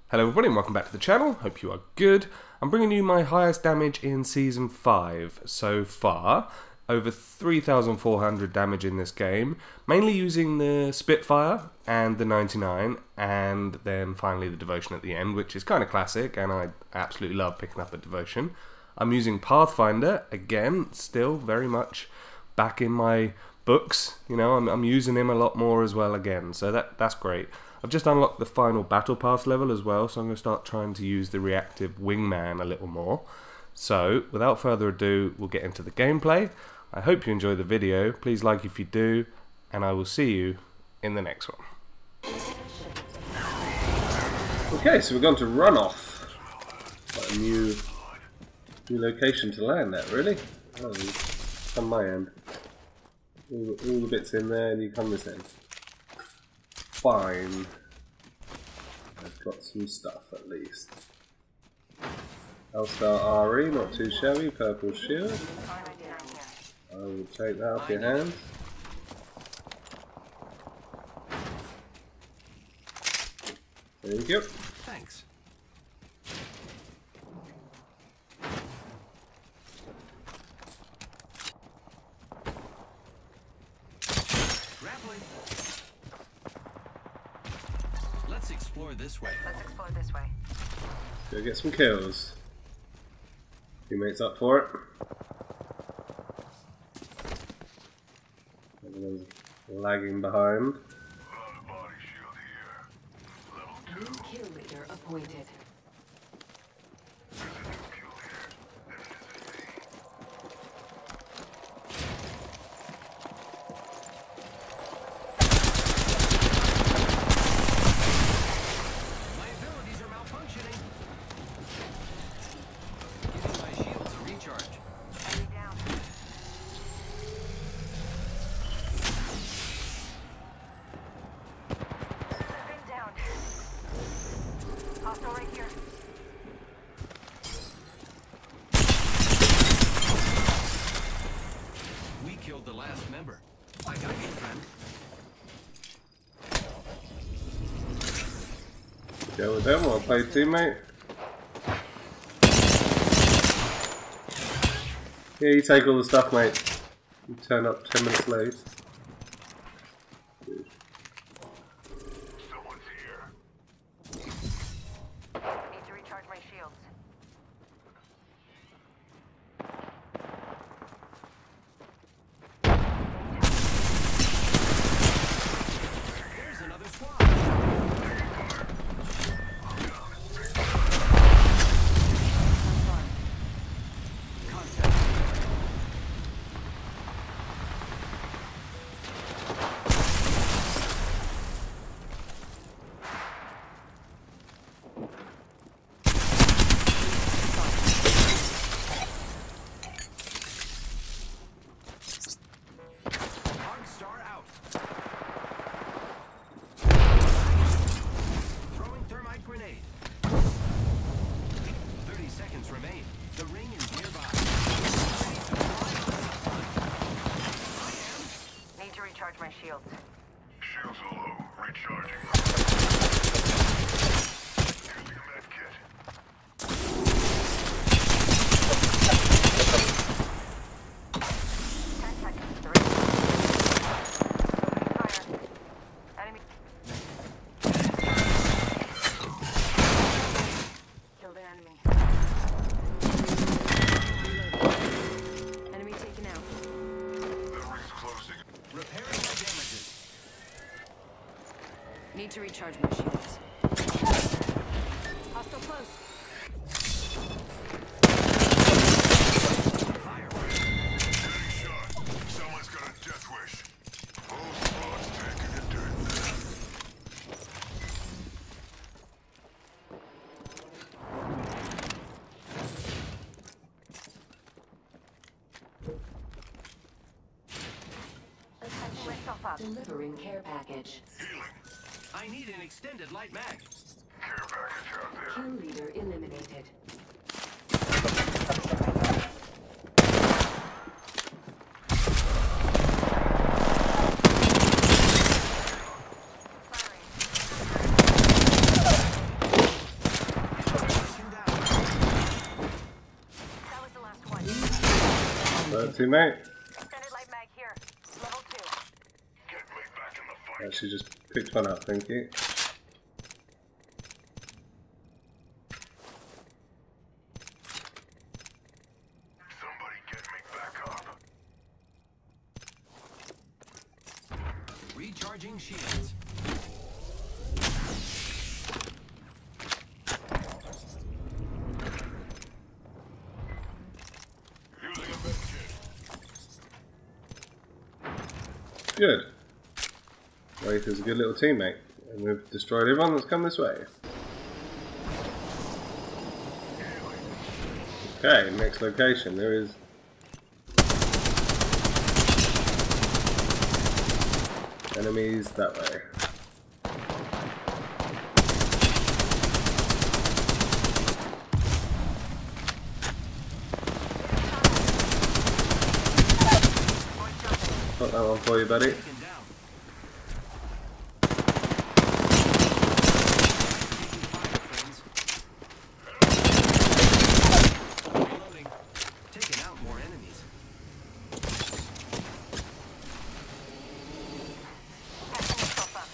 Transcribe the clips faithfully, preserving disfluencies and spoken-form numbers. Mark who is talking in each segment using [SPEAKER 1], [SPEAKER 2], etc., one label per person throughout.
[SPEAKER 1] Hello everybody and welcome back to the channel, hope you are good. I'm bringing you my highest damage in Season five so far, over three thousand four hundred damage in this game, mainly using the Spitfire and the ninety-nine, and then finally the Devotion at the end, which is kind of classic and I absolutely love picking up a Devotion. I'm using Pathfinder, again, still very much back in my books, you know, I'm, I'm using him a lot more as well again, so that that's great. I've just unlocked the final Battle Pass level as well, so I'm going to start trying to use the reactive wingman a little more. So, without further ado, we'll get into the gameplay. I hope you enjoy the video, please like if you do, and I will see you in the next one. Okay, so we're going to Runoff. Got a new, new location to land at, really? Oh, come my end. All, all the bits in there and you come this end. Fine. I've got some stuff at least. L-Star R E, not too shabby. Purple shield. I will take that off your hand. There you go.
[SPEAKER 2] Thanks. Let's explore this way.
[SPEAKER 3] Let's explore this way.
[SPEAKER 1] Go get some kills. Teammates up for it. Everyone's lagging behind.
[SPEAKER 4] Body shield here. Level two.
[SPEAKER 3] Kill leader appointed.
[SPEAKER 4] There's a new kill here. And it isn't me.
[SPEAKER 2] My abilities are malfunctioning. Giving my shields a recharge.
[SPEAKER 3] Enemy down. Been down. Hostile right here.
[SPEAKER 2] We killed the last member. I got you, friend.
[SPEAKER 1] Go with them, well played, teammate. Yeah, you take all the stuff, mate. You turn up ten minutes late.
[SPEAKER 4] Someone's here.
[SPEAKER 3] Need to recharge my shields.
[SPEAKER 2] There's another squad. Contact. Arc star out. Throwing thermite grenade. Thirty seconds remain. The ring is nearby. Ready to fly. I am.
[SPEAKER 3] Need to recharge my shields.
[SPEAKER 4] Shields are low. Recharging. Using a med kit.
[SPEAKER 3] Ten seconds. Three. Opening fire. Enemy. Killed an enemy. Enemy taken out.
[SPEAKER 4] The ring's closing.
[SPEAKER 2] Repairing my damages.
[SPEAKER 3] Need to recharge my shields. Hostile close.
[SPEAKER 2] Fire.
[SPEAKER 4] Getting shot. Someone's got a death wish. Whole squad's taking a dirt nap.
[SPEAKER 3] Attention. Myself up.
[SPEAKER 5] Delivering care package.
[SPEAKER 4] Healing.
[SPEAKER 2] I need an extended light mag.
[SPEAKER 4] Care package out there.
[SPEAKER 5] Kill leader eliminated.
[SPEAKER 3] Firing.
[SPEAKER 1] teammate.
[SPEAKER 3] Extended light mag here. Level two.
[SPEAKER 4] Get me back in the fight.
[SPEAKER 1] Actually, just picked one up, thank you.
[SPEAKER 4] Somebody get me back up.
[SPEAKER 2] Recharging shields.
[SPEAKER 4] Using a med kit.
[SPEAKER 1] Good. Wraith is a good little teammate, and we've destroyed everyone that's come this way. Okay, next location. There is enemies that way. Got that one for you, buddy.
[SPEAKER 2] Taken down. Taking fire, friends. Reloading. Taking out more enemies.
[SPEAKER 3] Patching yourself up.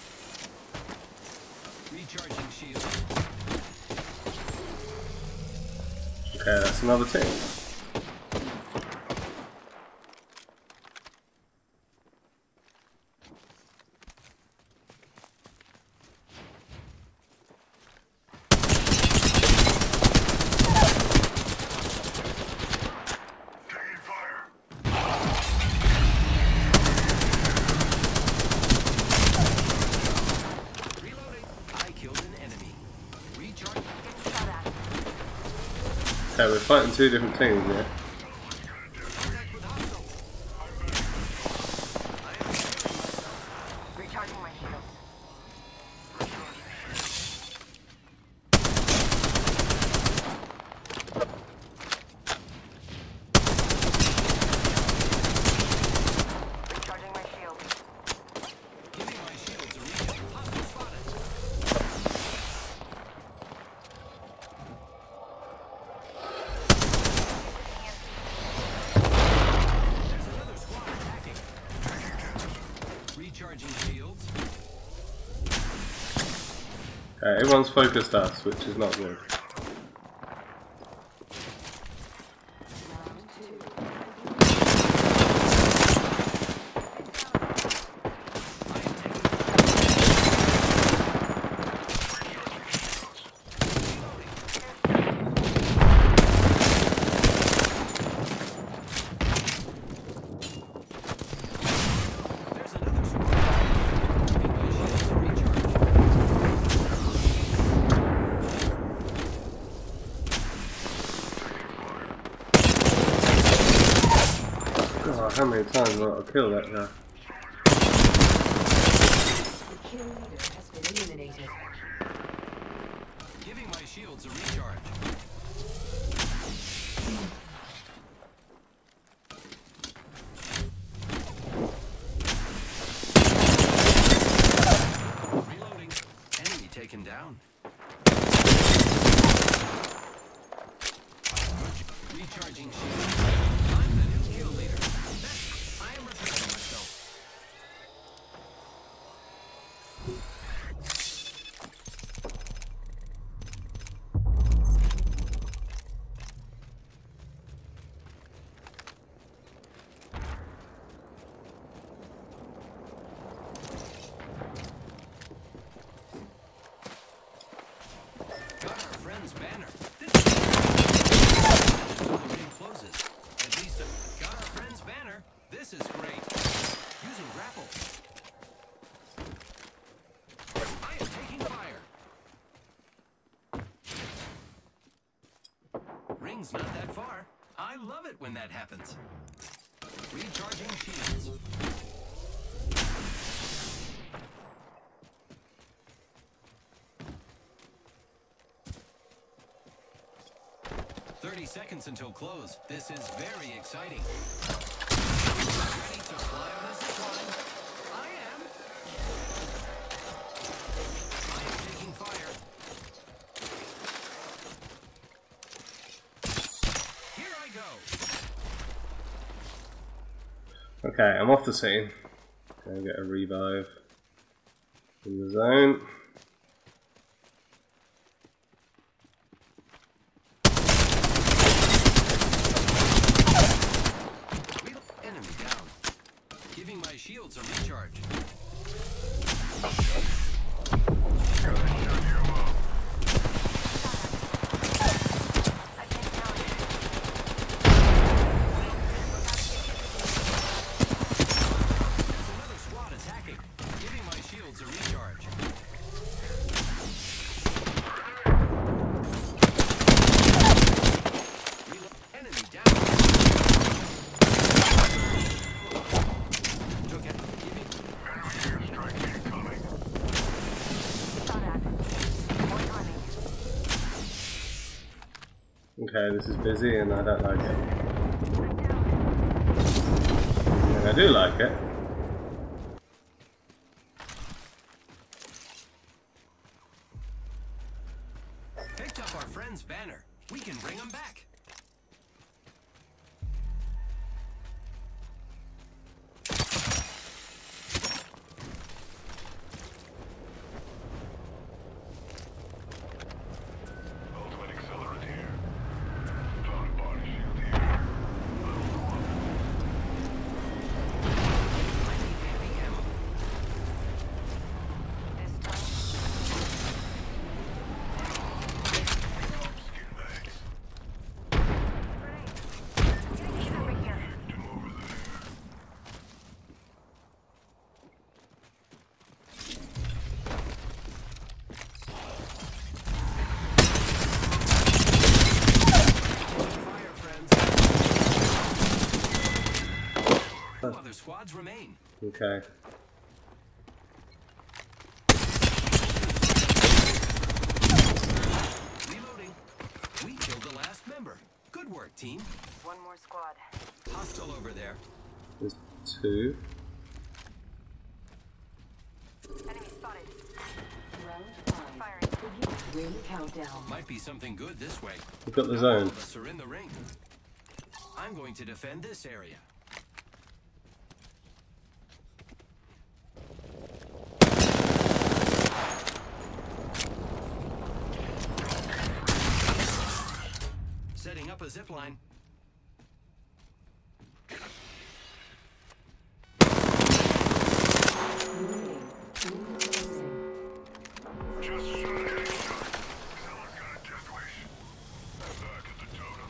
[SPEAKER 2] Recharging shields.
[SPEAKER 1] Okay, that's another team.
[SPEAKER 4] Taking fire.
[SPEAKER 2] Reloading. I killed an enemy. Recharging.
[SPEAKER 3] Getting shot at.
[SPEAKER 1] Okay, we're fighting two different teams here.
[SPEAKER 2] Contact with hostile. I am healing myself.
[SPEAKER 3] Recharging my shields. Recharging my shields.
[SPEAKER 2] Giving my shields a recharge. Hostile spotted. There's another squad attacking. Recharging shields.
[SPEAKER 1] Okay, everyone's focused us, which is not good.
[SPEAKER 5] Round two.
[SPEAKER 2] I am taking fire. There's another squad. Giving my shields a recharge.
[SPEAKER 1] God, how many times will I kill that guy?
[SPEAKER 5] The kill leader has been eliminated.
[SPEAKER 2] Giving my shields a recharge. Reloading. Enemy taken down. Recharging shields. I'm the new kill leader. That's, I am repairing myself. Got our friend's banner. This is until the ring closes. At least uh, got our friend's banner. This is great. Using grapple. I am taking fire. Ring's not that far. I love it when that happens. Recharging shields. Thirty seconds until close. This is very exciting. Ready to fly on a zip line? I am. I am taking fire. Here I go.
[SPEAKER 1] Okay, I'm off the scene. Go get a revive in the zone.
[SPEAKER 2] Enemy down. Giving my shields a recharge.
[SPEAKER 1] Okay, this is busy and I don't like it. And I do like it.
[SPEAKER 2] Picked up our friend's banner. We can bring him back. Two other squads remain.
[SPEAKER 1] Okay.
[SPEAKER 2] Reloading. We killed the last member. Good work, team.
[SPEAKER 3] One more squad.
[SPEAKER 2] Hostile over there.
[SPEAKER 1] There's two.
[SPEAKER 3] Enemy spotted.
[SPEAKER 5] Round five.
[SPEAKER 3] Firing.
[SPEAKER 5] Ring countdown.
[SPEAKER 2] Might be something good this way.
[SPEAKER 1] We've got the
[SPEAKER 2] Not all
[SPEAKER 1] zone.
[SPEAKER 2] of us are in the ring. I'm going to defend this area. Setting up a zip line.
[SPEAKER 4] Just shot a headshot. Someone's got a death wish. Back at the totem.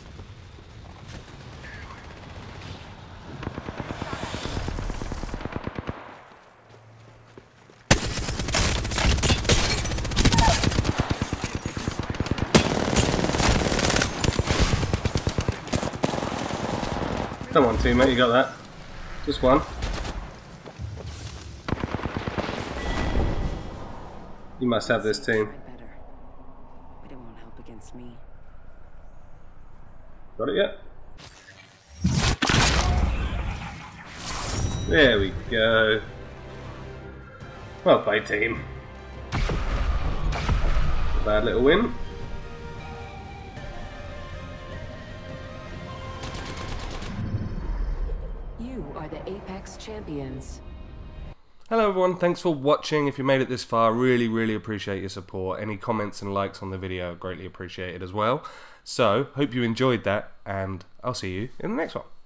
[SPEAKER 1] Come on, teammate, you got that. Just one. You must have this team.
[SPEAKER 6] Try better, but it won't help against me.
[SPEAKER 1] Got it yet? There we go. Well played, team. A bad little win.
[SPEAKER 5] You are the Apex champions.
[SPEAKER 1] Hello everyone, thanks for watching. If you made it this far, really, really appreciate your support. Any comments and likes on the video are greatly appreciated as well. So, hope you enjoyed that, and I'll see you in the next one.